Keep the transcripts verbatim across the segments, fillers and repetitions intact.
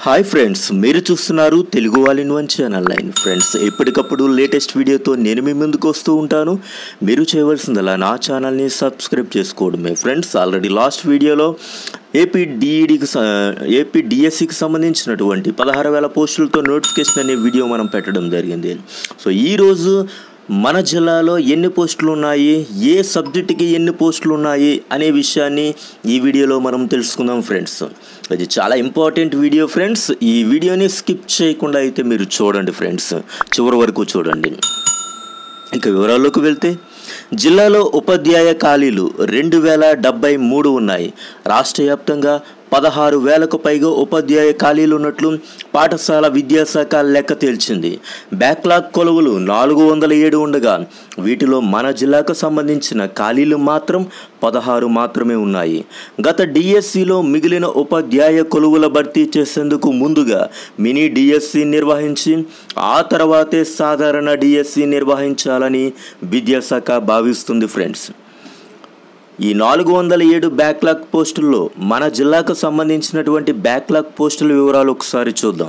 Hi friends, మీరు చూస్తున్నారు Telugu all in one channel line. Friends, ఎప్పటికప్పుడు లేటెస్ట్ వీడియోతో నేను మీ ముందుకు వస్తూ ఉంటాను. మీరు చేయవలసిందలా నా ఛానల్ని సబ్స్క్రైబ్ చేసుకోవడమే. ఫ్రెండ్స్, ఆల్రెడీ లాస్ట్ వీడియోలో ఏపీ డిఈడికి ఏపీ డిఎస్సికి సంబంధించినటువంటి పదహారు వేల పోస్టులతో నోటిఫికేషన్ అనే వీడియో మనం పెట్టడం జరిగింది. సో ఈరోజు మన జిల్లాలో ఎన్ని పోస్టులు ఉన్నాయి, ఏ సబ్జెక్టుకి ఎన్ని పోస్టులు ఉన్నాయి అనే విషయాన్ని ఈ వీడియోలో మనం తెలుసుకుందాం. ఫ్రెండ్స్, ఇది చాలా ఇంపార్టెంట్ వీడియో. ఫ్రెండ్స్, ఈ వీడియోని స్కిప్ చేయకుండా అయితే మీరు చూడండి. ఫ్రెండ్స్, చివరి వరకు చూడండి. ఇక వివరాల్లోకి వెళ్తే, జిల్లాలో ఉపాధ్యాయ ఖాళీలు రెండు వేల డెబ్బై మూడు ఉన్నాయి. రాష్ట్ర వ్యాప్తంగా పదహారు వేలకు పైగా ఉపాధ్యాయ ఖాళీలు ఉన్నట్లు పాఠశాల విద్యాశాఖ లెక్క తేల్చింది. బ్యాక్లాగ్ కొలువులు నాలుగు వందల ఏడు ఉండగా వీటిలో మన జిల్లాకు సంబంధించిన ఖాళీలు మాత్రం పదహారు మాత్రమే ఉన్నాయి. గత డిఎస్సిలో మిగిలిన ఉపాధ్యాయ కొలువుల భర్తీ చేసేందుకు ముందుగా మినీ డిఎస్సి నిర్వహించి ఆ తర్వాతే సాధారణ డిఎస్సి నిర్వహించాలని విద్యాశాఖ భావిస్తుంది. ఫ్రెండ్స్, ఈ నాలుగు వందల ఏడు బ్యాక్లాగ్ పోస్టుల్లో మన జిల్లాకు సంబంధించినటువంటి బ్యాక్లాగ్ పోస్టుల వివరాలు ఒకసారి చూద్దాం.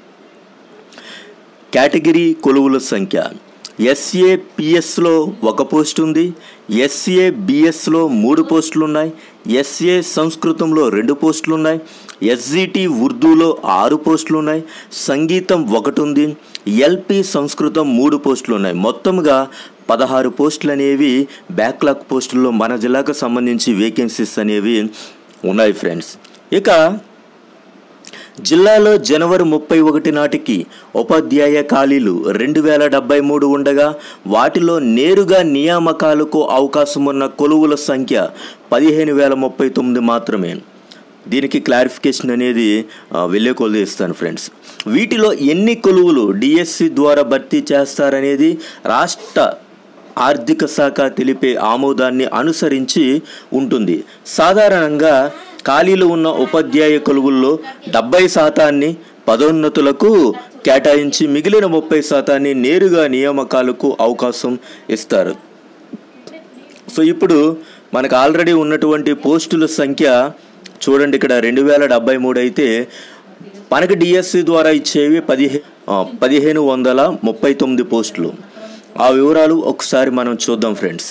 కేటగిరీ కొలువుల సంఖ్య: ఎస్ఏపిఎస్లో ఒక పోస్ట్ ఉంది, ఎస్ఏబిఎస్లో మూడు పోస్టులు ఉన్నాయి, ఎస్ఏ సంస్కృతంలో రెండు పోస్టులు ఉన్నాయి, ఎస్జిటి ఉర్దూలో ఆరు పోస్టులు ఉన్నాయి, సంగీతం ఒకటి ఉంది, ఎల్పి సంస్కృతం మూడు పోస్టులు ఉన్నాయి. మొత్తంగా పదహారు పోస్టులు అనేవి బ్యాక్లాగ్ పోస్టుల్లో మన జిల్లాకు సంబంధించి వేకెన్సీస్ అనేవి ఉన్నాయి. ఫ్రెండ్స్, ఇక జిల్లాలో జనవరి ముప్పై ఒకటి నాటికి ఉపాధ్యాయ ఖాళీలు రెండు వేల డెబ్బై మూడు ఉండగా వాటిలో నేరుగా నియామకాలకు అవకాశం ఉన్న కొలువుల సంఖ్య పదిహేను వేల ముప్పై తొమ్మిది మాత్రమే. దీనికి క్లారిఫికేషన్ అనేది వెళ్ళే కొలుది ఇస్తాను. ఫ్రెండ్స్, వీటిలో ఎన్ని కొలువులు డిఎస్సి ద్వారా భర్తీ చేస్తారనేది రాష్ట్ర ఆర్థిక శాఖ తెలిపే ఆమోదాన్ని అనుసరించి ఉంటుంది. సాధారణంగా ఖాళీలు ఉన్న ఉపాధ్యాయ కొలువుల్లో డెబ్బై శాతాన్ని పదోన్నతులకు కేటాయించి మిగిలిన ముప్పై శాతాన్ని నేరుగా నియామకాలకు అవకాశం ఇస్తారు. సో ఇప్పుడు మనకు ఆల్రెడీ ఉన్నటువంటి పోస్టుల సంఖ్య చూడండి. ఇక్కడ రెండు వేల డెబ్బై మూడు అయితే మనకి డిఎస్సి ద్వారా ఇచ్చేవి పదిహే పదిహేను వందల ముప్పై తొమ్మిది పోస్టులు. ఆ వివరాలు ఒకసారి మనం చూద్దాం. ఫ్రెండ్స్,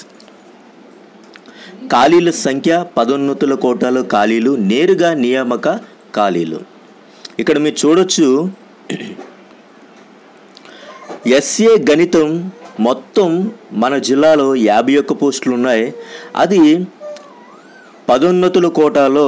ఖాళీల సంఖ్య, పదోన్నతుల కోటాలో ఖాళీలు, నేరుగా నియామక ఖాళీలు. ఇక్కడ మీరు చూడొచ్చు, ఎస్ఏ గణితం మొత్తం మన జిల్లాలో యాభై ఒక్క పోస్టులు ఉన్నాయి. అది పదోన్నతుల కోటాలో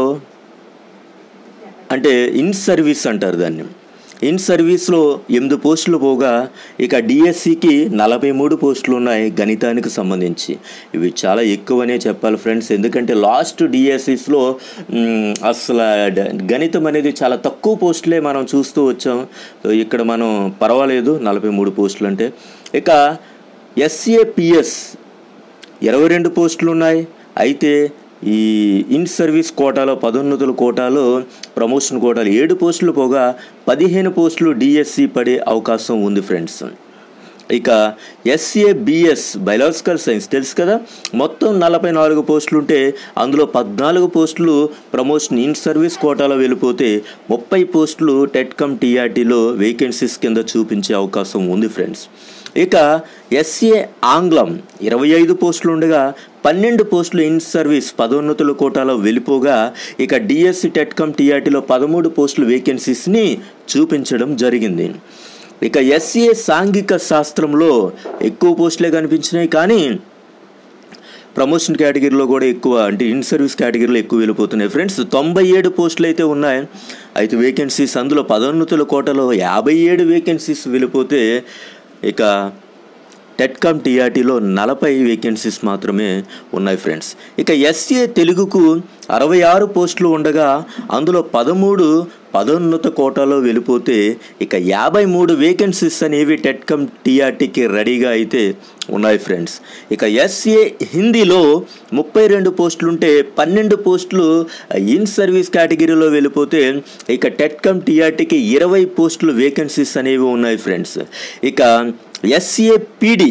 అంటే ఇన్ సర్వీస్ అంటారు దాన్ని. ఇన్ సర్వీస్లో ఎనిమిది పోస్టులు పోగా ఇక డిఎస్సికి నలభై మూడు పోస్టులు ఉన్నాయి గణితానికి సంబంధించి. ఇవి చాలా ఎక్కువనే చెప్పాలి. ఫ్రెండ్స్, ఎందుకంటే లాస్ట్ డిఎస్సిస్లో అసలు గణితం అనేది చాలా తక్కువ పోస్టులే మనం చూస్తూ వచ్చాం. ఇక్కడ మనం పర్వాలేదు నలభై మూడు పోస్టులు అంటే. ఇక ఎస్ఏపిఎస్ ఇరవై రెండు పోస్టులు ఉన్నాయి. అయితే ఈ ఇన్ సర్వీస్ కోటాలో, పదోన్నతుల కోటాలో, ప్రమోషన్ కోటాలో ఏడు పోస్టులు పోగా పదిహేను పోస్టులు డిఎస్సి పడే అవకాశం ఉంది. ఫ్రెండ్స్, ఇక ఎస్ఏబిఎస్ బయలాజికల్ సైన్స్ తెలుసు కదా, మొత్తం నలభై నాలుగు పోస్టులు ఉంటే అందులో పద్నాలుగు పోస్టులు ప్రమోషన్ ఇన్ సర్వీస్ కోటాలో వెళ్ళిపోతే ముప్పై పోస్టులు టెట్కమ్ టీఆర్టీలో వేకెన్సీస్ కింద చూపించే అవకాశం ఉంది. ఫ్రెండ్స్, ఇక ఎస్ఏ ఆంగ్లం ఇరవై ఐదు పోస్టులు ఉండగా పన్నెండు పోస్టులు ఇన్ సర్వీస్ పదోన్నతుల కోటాలో వెళ్ళిపోగా ఇక డిఎస్సి టెట్కమ్ టీఆర్టీలో పదమూడు పోస్టులు వేకెన్సీస్ని చూపించడం జరిగింది. ఇక ఎస్ఏ సాంఘిక శాస్త్రంలో ఎక్కువ పోస్టులే కనిపించినాయి, కానీ ప్రమోషన్ కేటగిరీలో కూడా ఎక్కువ, అంటే ఇన్ సర్వీస్ కేటగిరీలో ఎక్కువ వెళ్ళిపోతున్నాయి. ఫ్రెండ్స్, తొంభై ఏడు పోస్టులు అయితే ఉన్నాయి. అయితే వేకెన్సీస్ అందులో పదోన్నతుల కోటాలో యాభై ఏడు వేకెన్సీస్ వెళ్ళిపోతే ఇక టెట్కమ్ టీఆర్టీలో నలభై వేకెన్సీస్ మాత్రమే ఉన్నాయి. ఫ్రెండ్స్, ఇక ఎస్ఏ తెలుగుకు అరవై ఆరు పోస్టులు ఉండగా అందులో పదమూడు పదోన్నత కోటాలో వెళ్ళిపోతే ఇక యాభై మూడు వేకెన్సీస్ అనేవి టెట్కమ్ టీఆర్టీకి రెడీగా అయితే ఉన్నాయి. ఫ్రెండ్స్, ఇక ఎస్ఏ హిందీలో ముప్పై రెండు పోస్టులుంటే పన్నెండు పోస్టులు ఇన్ సర్వీస్ కేటగిరీలో వెళ్ళిపోతే ఇక టెట్కమ్ టీఆర్టీకి ఇరవై పోస్టులు వేకెన్సీస్ అనేవి ఉన్నాయి. ఫ్రెండ్స్, ఇక ఎస్ఏపిడి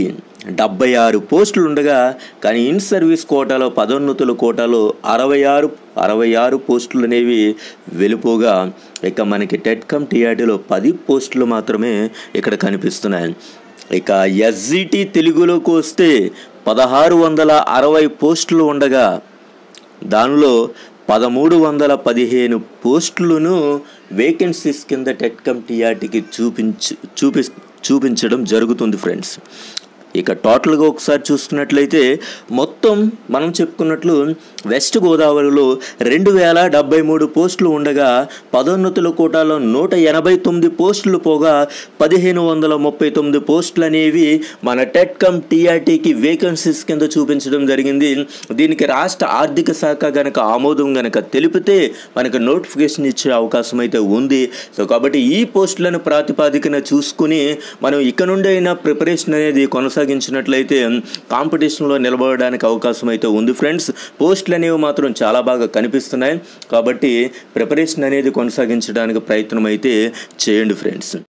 డెబ్బై ఆరు పోస్టులు ఉండగా కానీ ఇన్ సర్వీస్ కోటాలో పదోన్నతుల కోటాలో అరవై ఆరు అరవై ఆరు పోస్టులు అనేవి వెళ్ళిపోగా ఇక మనకి టెట్కమ్ టీఆర్టీలో పది పోస్టులు మాత్రమే ఇక్కడ కనిపిస్తున్నాయి. ఇక ఎస్జిటి తెలుగులోకి వస్తే పదహారు వందల అరవై పోస్టులు ఉండగా దానిలో పదమూడు వందల పదిహేను పోస్టులను వేకెన్సీస్ కింద టెట్కమ్ టీఆర్టీకి చూపించు చూపి చూపించడం జరుగుతుంది ఫ్రెండ్స్. ఇక టోటల్గా ఒకసారి చూసుకున్నట్లయితే మొత్తం మనం చెప్పుకున్నట్లు వెస్ట్ గోదావరిలో రెండు వేల డెబ్బై మూడు పోస్టులు ఉండగా పదోన్నతుల కోటాలో నూట ఎనభై తొమ్మిది పోస్టులు పోగా పదిహేను వందల ముప్పై తొమ్మిది పోస్టులు అనేవి మన టెట్కమ్ టీఆర్టీకి వేకెన్సీస్ కింద చూపించడం జరిగింది. దీనికి రాష్ట్ర ఆర్థిక శాఖ గనక ఆమోదం గనక తెలిపితే మనకు నోటిఫికేషన్ ఇచ్చే అవకాశం అయితే ఉంది. సో కాబట్టి ఈ పోస్టులను ప్రాతిపాదికన చూసుకుని మనం ఇక నుండి అయినా ప్రిపరేషన్ అనేది కొనసాగించినట్లయితే కాంపిటీషన్లో నిలబడడానికి అవకాశం అయితే ఉంది ఫ్రెండ్స్. పోస్టులు అనేవి మాత్రం చాలా బాగా కనిపిస్తున్నాయి కాబట్టి ప్రిపరేషన్ అనేది కొనసాగించడానికి ప్రయత్నం అయితే చేయండి ఫ్రెండ్స్.